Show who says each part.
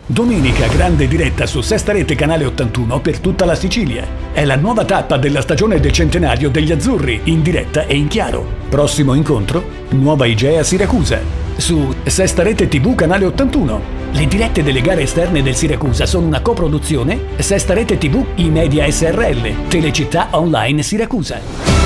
Speaker 1: Domenica grande diretta su Sesta Rete Canale 81 per tutta la Sicilia. È la nuova tappa della stagione del centenario degli azzurri, in diretta e in chiaro. Prossimo incontro, Nuova Igea Siracusa. Su Sesta Rete TV Canale 81. Le dirette delle gare esterne del Siracusa sono una coproduzione Sesta Rete TV, I Media SRL, Telecittà Online Siracusa.